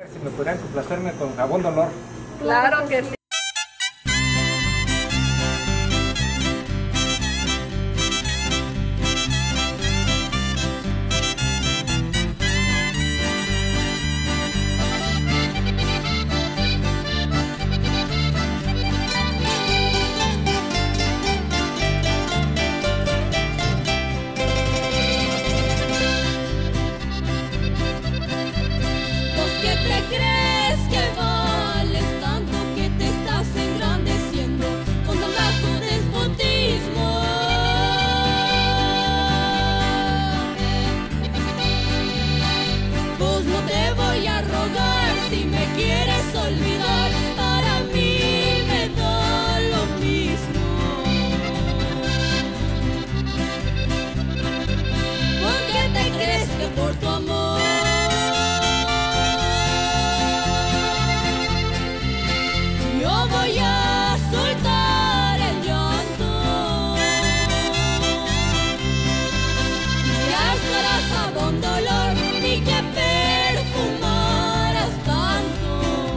Si me pudieran complacerme con Jabón Dolor. Claro que sí. ¿Crees que vales tanto que te estás engrandeciendo con tan bajo despotismo? Pues no te voy a rogar si me quieres olvidar, para mí me da lo mismo. ¿Por qué te crees que por tu amor voy a soltar el llanto? Ya estarás a buen dolor, ni que perfumaras tanto.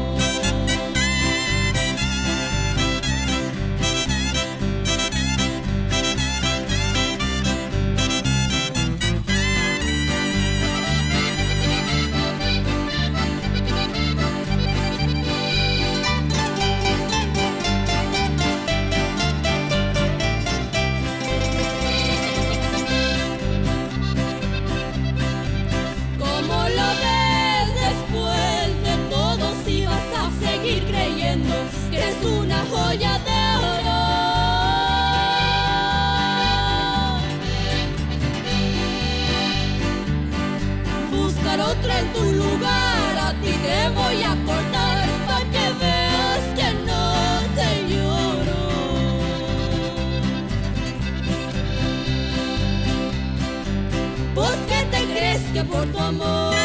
Que es una joya de oro. Buscar otra en tu lugar, a ti te voy a cortar, pa' que veas que no te lloro. ¿Vos qué te crees que por tu amor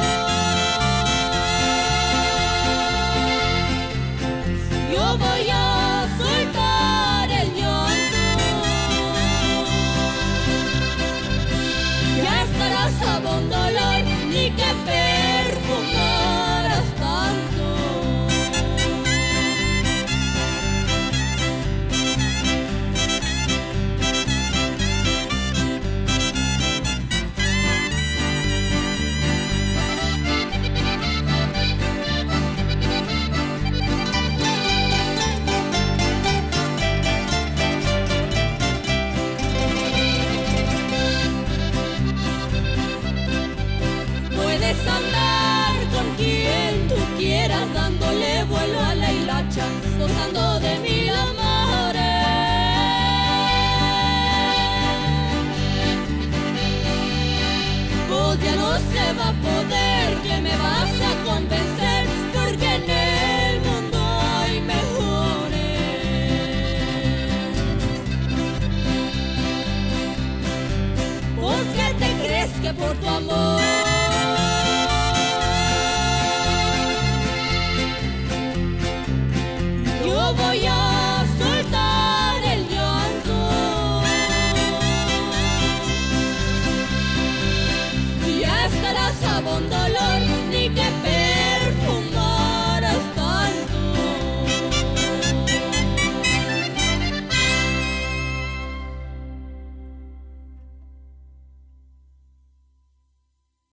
yo voy a soltar el llanto? Ya estarás a buen dolor, ni que perfumaras tanto. Puedes andar con quien tú quieras, dándole vuelo a la hilacha, gozando